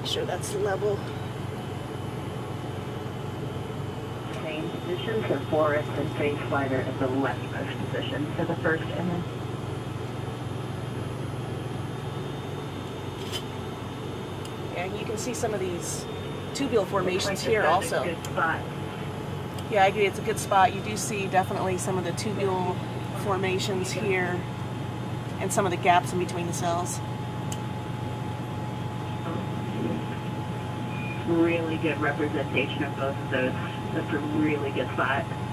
Make sure that's level. Same position, so forest and face slider at the leftmost position for the first image. Yeah, you can see some of these tubule formations here also. Good spot. Yeah, I agree, it's a good spot. You do see definitely some of the tubule formations here and some of the gaps in between the cells. Really good representation of both of those. That's a really good spot.